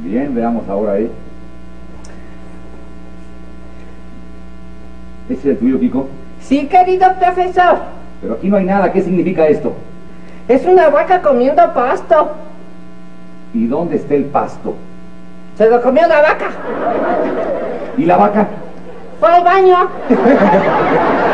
Bien, veamos ahora, ¿eh? ¿Ese es el tuyo, Kiko? Sí, querido profesor. Pero aquí no hay nada. ¿Qué significa esto? Es una vaca comiendo pasto. ¿Y dónde está el pasto? Se lo comió la vaca. ¿Y la vaca? Fue al baño.